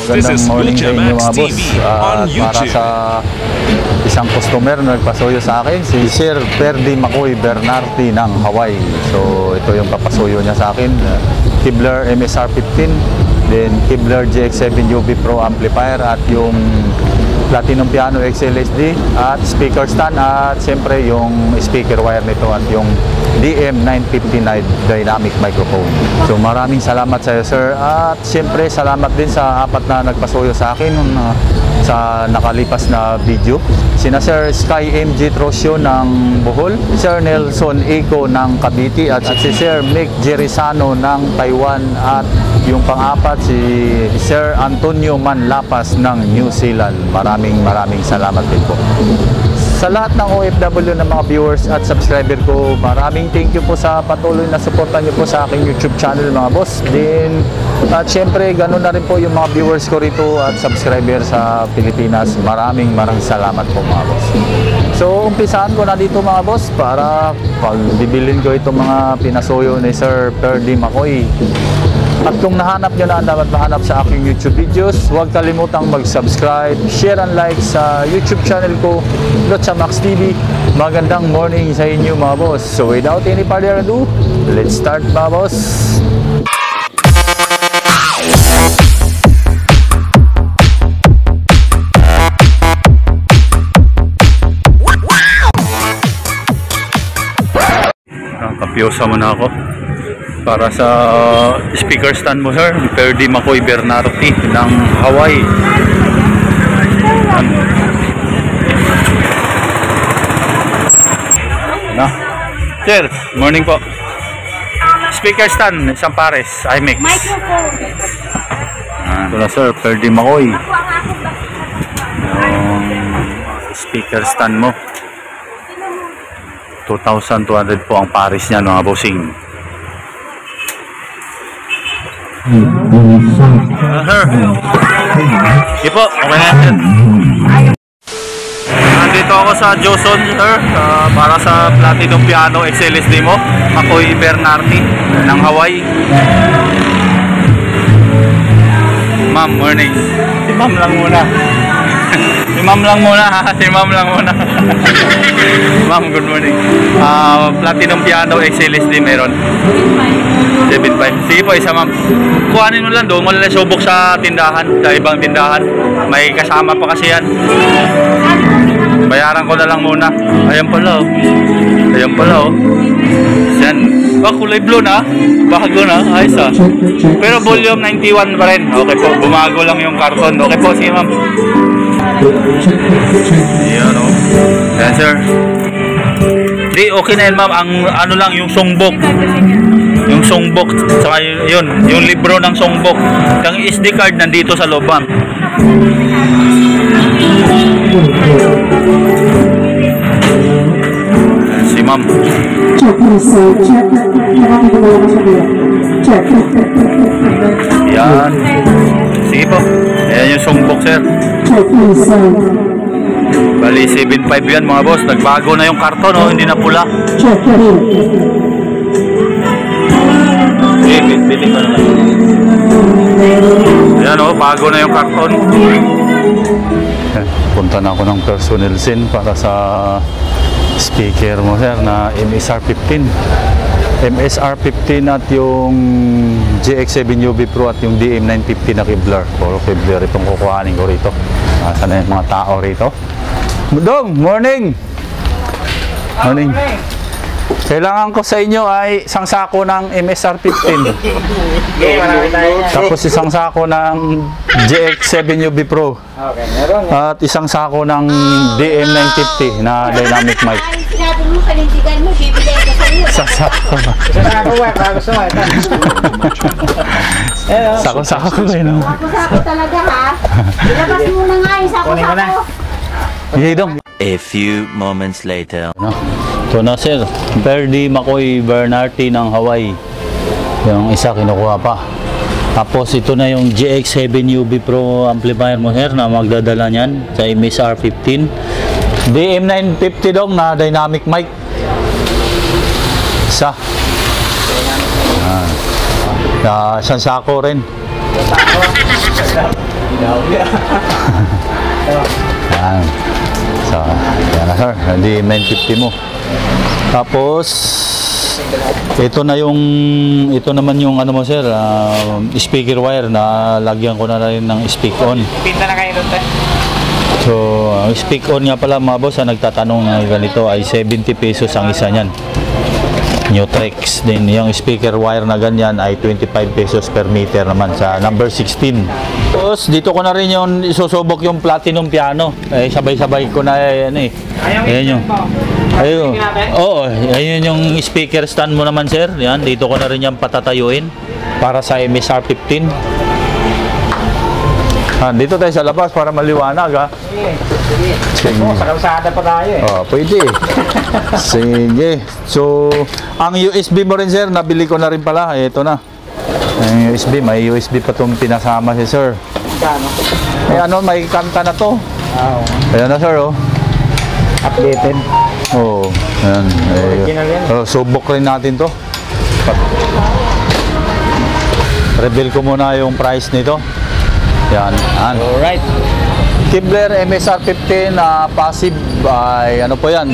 Magandang morning sa inyo mga boss. Para sa isang customer na nagpasuyo sa akin, si Sir Perdi Makoy Bernardi ng Hawaii. So ito yung papasuyo niya sa akin, Kibler MSR 15, then Kibler GX7 UV Pro amplifier at yung Platinum Piano XLSD at speaker stand at siyempre yung speaker wire nito at yung DM950 dynamic microphone. So maraming salamat sa iyo sir, at siyempre salamat din sa apat na nagpasuyo sa akin sa nakalipas na video. Sina Sir Sky MG Trosio ng Bohol, Sir Nelson Eco ng Cavite at si Sir Mick Jerizano ng Taiwan, at yung pang-apat si Sir Antonio Manlapas ng New Zealand. Maraming salamat din po. Sa lahat ng OFW ng mga viewers at subscriber ko, maraming thank you po sa patuloy na suporta niyo po sa aking YouTube channel mga boss. Din at syempre ganoon na rin po yung mga viewers ko rito at subscriber sa Pilipinas. Maraming salamat po mga boss. So umpisahan ko na dito mga boss para pagbibilin ko itong mga pinasuyo ni Sir Perdi Makoy. At kung nahanap nyo na ang dapat mahanap sa aking YouTube videos, huwag kalimutang mag-subscribe, share and like sa YouTube channel ko, Lotsa Max TV. Magandang morning sa inyo mga boss. So without any further ado, let's start mga boss. Kapyosa mo na ako para sa speaker stand mo sir, Perdi Makoy Bernardi ng Hawaii. Na. Sir, morning po. Speaker stand, isang pares, IMEX. Microphone. Ito na sir, Perdi Makoy. Yung speaker stand mo. 2,200 po ang pares niya mga bossing. Sir, hindi po, okay na sir. Nandito ako sa Joson sir, para sa Platinum Piano XLSD mo, Makoy Bernardi ng Hawaii. Ma'am, morning. Si ma'am lang muna. Si ma'am lang muna ha, si ma'am lang muna. Ma'am, good morning. Platinum Piano XLSD meron 7.5. Sige po, isa ma'am. Kuhanin mo lang doon, wala na subok sa tindahan, sa ibang tindahan. May kasama pa kasi yan. Bayaran ko na lang muna. Ayan pala oh. Ayan pala oh. Yan. Kulay blue na. Bago na. Ayos ah. Pero volume 91 pa rin. Okay po. Bumago lang yung karton. Okay po. Sige ma'am. Ayan o. Ayan sir. Di okay na yan ma'am. Ang ano lang yung songbok. Yung songbok. Saka yun. Yung libro ng songbok. Yung SD card nandito sa loob ma'am. Si ma'am. Yan. Sige po. Ayan yung songbok sir. Bali 7.5 yan mga boss. Nagbago na yung karton oh. Hindi na pula. Bili ka naman. Ayan oh. Bago na yung karton. Punta na ako ng personnel scene para sa speaker mo sir na MSR 15 at yung GX7 UV Pro at yung DM950 na Kibler. Puro Kibler itong kukuhanin ko rito. Nasa na yung mga tao rito. Budong, morning! Morning. Kailangan ko sa inyo ay isang sako ng MSR 15. Tapos isang sako ng GX7 UV Pro. Okay, meron. At isang sako ng DM950 na dynamic mic. Ay, sinabi mo, panindigan mo, bibigay ka sa iyo. Isang sako. Isang sako ba? Gusto mo ito. Sako-sako eh no? Sako-sako talaga ha. Ilabas mo na nga yung Kunin mo na. sako-sako. Hindi dong. A few moments later. Ito na sir, Perdi Makoy Bernardi ng Hawaii. Yung isa kinukuha pa. Tapos ito na yung GX7 UV Pro amplifier mo sir na magdadala niyan sa MSR 15. DM950 dong na dynamic mic. Isa. Isang sako rin. Yan. So, yan na sir. Hindi 950 mo. Tapos, ito naman yung ano mo sir, speaker wire na lagyan ko na rin ng speak on. Pinta na kayo doon. So, ang speak on nga pala mga boss, nagtatanong na ganito ay 70 pesos ang isa niyan. Nutrex. Then yung speaker wire na ganyan ay 25 pesos per meter naman sa number 16. Tapos dito ko na rin yung isusubok yung platinum piano. Sabay-sabay ko na yan eh. Ayan yung. Ayun. Oo, ayun yung speaker stand mo naman sir. Yan, dito ko na rin yan patatayuin para sa MSR 15. Dito tayo sa labas para maliwanag ha. Sige. Sa kalsada pa tayo eh. Oh, pwede. Sige. So, ang USB mo rin sir, nabili ko na rin pala. Ito na. Ang USB, may USB pa itong pinasama si sir. Ano? May kanta na to. Oo. Ayan na sir, oh. Updated. Oo. Ayan. Original yan. Subok rin natin to. Reveal ko muna yung price nito. Yan. Alright. Kibler MSR 15 passive ay ano po yan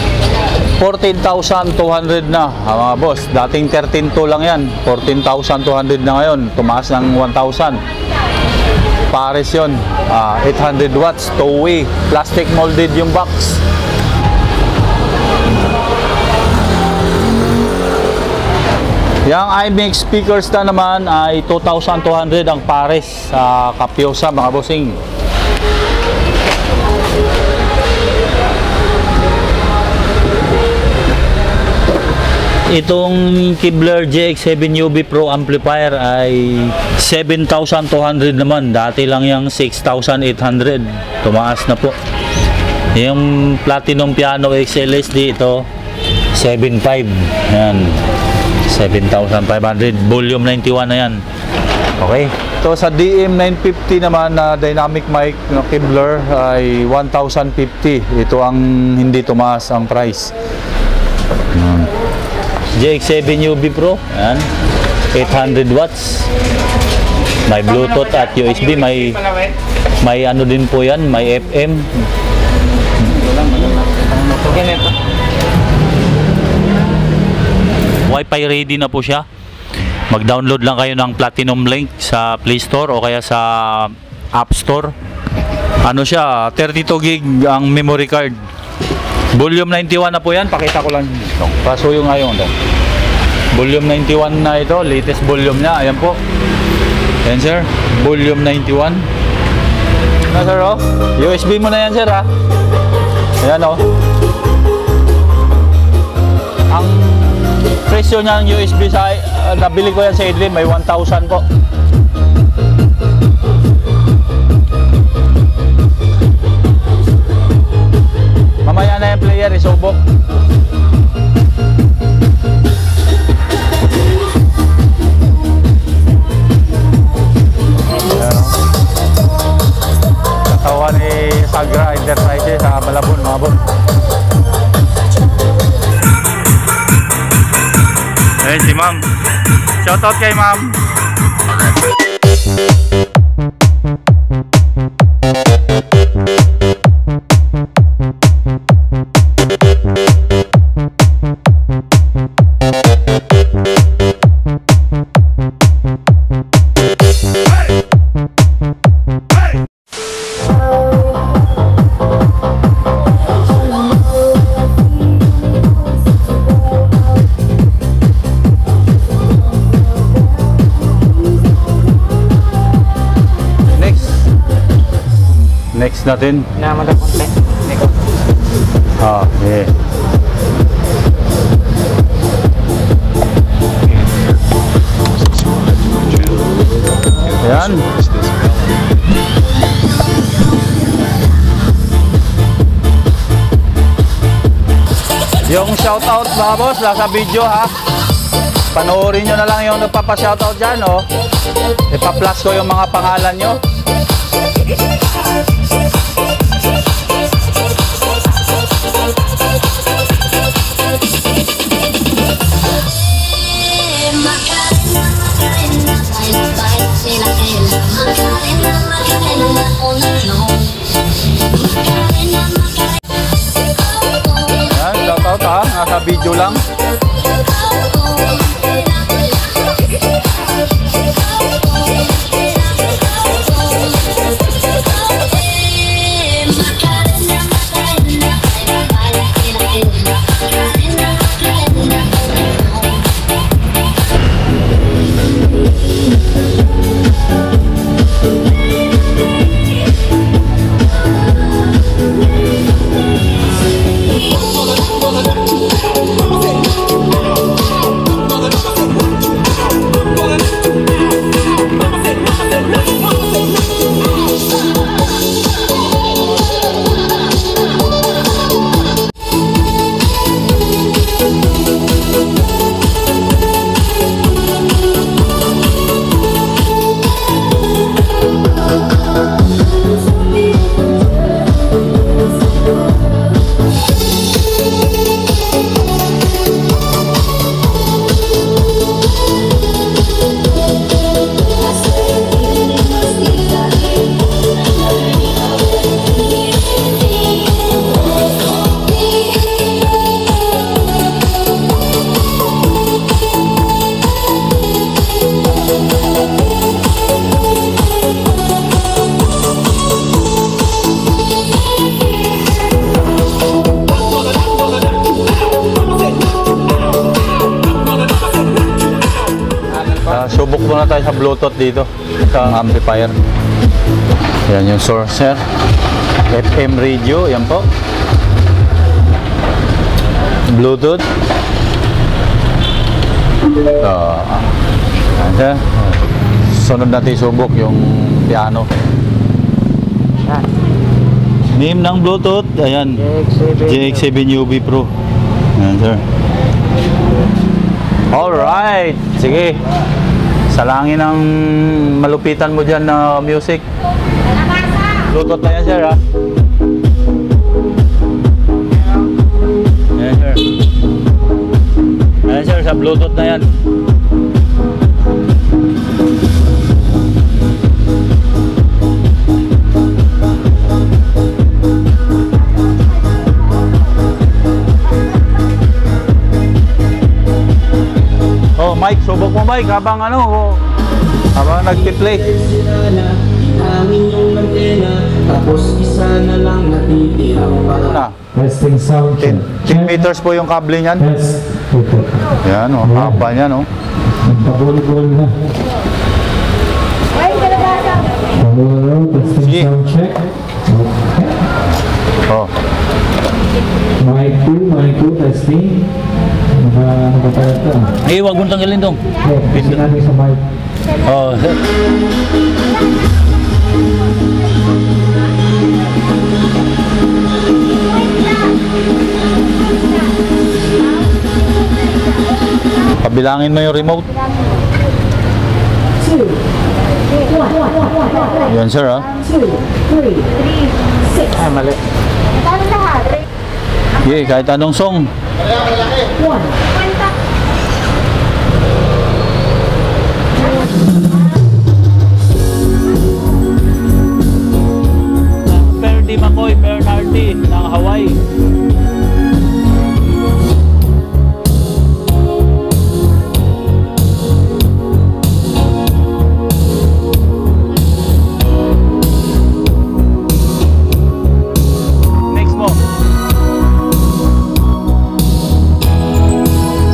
14,200 na mga boss. Dating 13,200 lang yan, 14,200 na ngayon, tumaas ng 1,000. Pares yun, 800 watts, two-way, plastic molded yung box. Yang iMix speakers na naman ay 2,200 ang pares sa Capiosa mga bossing. Itong Kibler JX7 UV Pro amplifier ay 7,200 naman. Dati lang yung 6,800. Tumaas na po. Yung Platinum Piano XLSD ito 7,500. Yan. 7,500. Volume 91 na yan. Okay. So sa DM950 naman na dynamic mic ng Kibler ay 1,050. Ito ang hindi tumaas ang price. JX7 UV Pro, yan, 800 watts, may Bluetooth at USB, may ano din po yan, may FM. Wi-Fi ready na po siya. Mag-download lang kayo ng Platinum Link sa Play Store o kaya sa App Store. Ano siya, 32 gig ang memory card. Volume 91 na po yan, pakita ko lang. Pasuyo nga yun. Volume 91 na ito, latest volume na. Ayan po. Ayan sir, volume 91. Na sir, oh. USB mo na yan sir, ha. Ayan, oh. Ang presyo niya ng USB sa nabili ko yan sa Idlin, may 1,000 po. Mamaya na yung player, isubok. Katawan ni Sagra Enterprises sa Malabon, mga bon. Ayun si ma'am. Shoutout kay ma'am. Next natin. Naman ang konti. Okay. Ayan. Yung shoutout mga boss, nasa video ha. Panoorin nyo na lang yung nagpapa-shoutout dyan, oh. Ipa-plus ko yung mga pangalan nyo. video lang. Subok muna tayo sa Bluetooth dito sa amplifier. Yan yung source, sir. FM radio, yan po. Bluetooth. Yan, sir. Sunod natin subok yung piano. Name ng Bluetooth, ayan. JX7 UV Pro. Yan, sir. Alright, sige. Salangin ang malupitan mo dyan na music. Bluetooth na yan, sir, ha? Yan, sir. Yan, sir, sa Bluetooth na yan. Oh, Mike, subok mo, Mike, habang habang nagpi-play. Amin yung antena, tapos isa na lang natitirang para. Testing sound check. 10 meters po yung kable niyan. Yes. Yan, haba niyan, Pabulbul na. Ay, kalabasa. Pabulbul, testing Sige. sound check. Okay. Oh. Mic 2, testing. Ano ba tayo ito? Eh, wag mong tanggalin dong. Okay, testing natin sa mic. Oh. Pabilangin mo yung remote. 2, 1, Yan, sir, ha? 2, 3, 6. Ay, mali. Ano lahat? Yeah, kahit anong song. 1. Ferdy Makoy Bernardi ng Hawaii. Next mo.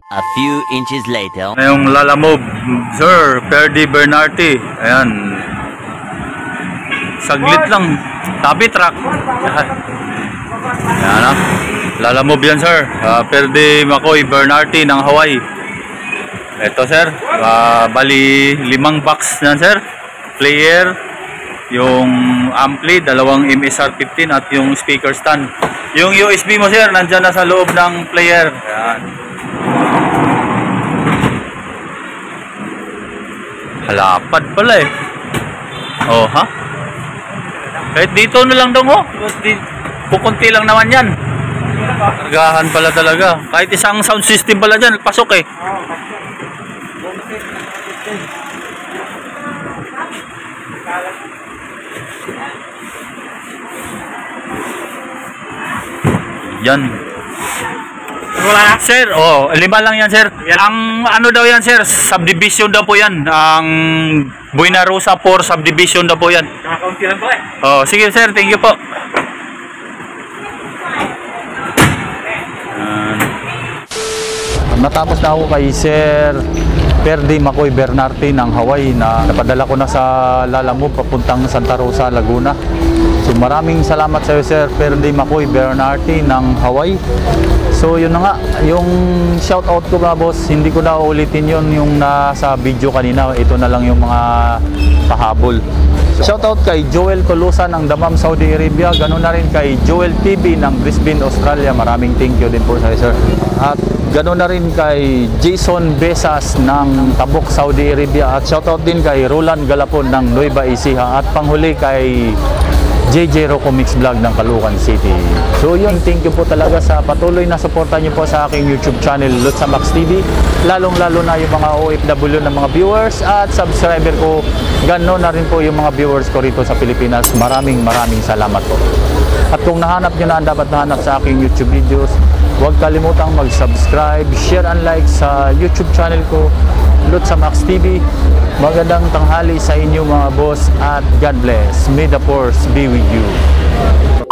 A few inches later. Yung Lalamove, Sir Perdi Bernardi. Ayan. Saglit lang. Tabi truck. Ayan na. Lalamove yan, sir. Perdi Makoy Bernardi ng Hawaii. Ito, sir. Bali 5 box yan, sir. Player, yung ampli, 2 MSR15 at yung speaker stand. Yung USB mo, sir, nandyan na sa loob ng player. Ayan. Halapad pala eh. Oh, ha? Kahit dito na lang daw, oh. Pukunti lang naman yan. Kargahan pala talaga. Kahit isang sound system pala dyan, pasok eh. Yan. Sir, oh, 5 lang yan, sir. Ang ano daw yan, sir? Subdivision daw po yan. Ang Buena Rosa 4 subdivision daw po yan. Kakaunti lang po eh. Oh, sige, sir. Thank you po. Natapos na ako kay Sir Perdi Makoy Bernardi ng Hawaii na napadala ko na sa Lalamove papuntang Santa Rosa, Laguna. So maraming salamat sa iyo, Sir Perdi Makoy Bernardi ng Hawaii. So yun na nga, yung shoutout ko mga boss, hindi ko na ulitin yun yung nasa video kanina. Ito na lang yung mga pahabol. Shoutout kay Joel Tolosa ng Damam, Saudi Arabia. Ganun na rin kay Joel TV ng Brisbane, Australia. Maraming thank you din po sa iyo, sir. At ganun na rin kay Jason Besas ng Tabuk, Saudi Arabia. At shoutout din kay Roland Galapon ng Nueva Ecija. At panghuli kay JJ Rocco Mix Vlog ng Caloocan City. So yun, thank you po talaga sa patuloy na suporta niyo po sa aking YouTube channel, Lutz Max TV. Lalong-lalo na yung mga OFW ng mga viewers at subscriber ko. Gano'n na rin po yung mga viewers ko rito sa Pilipinas. Maraming salamat po. At kung nahanap nyo na ang dapat nahanap sa aking YouTube videos, huwag kalimutang mag-subscribe, share and like sa YouTube channel ko, Lutz Max TV. Magandang tanghali sa inyo mga boss at God bless. May the force be with you.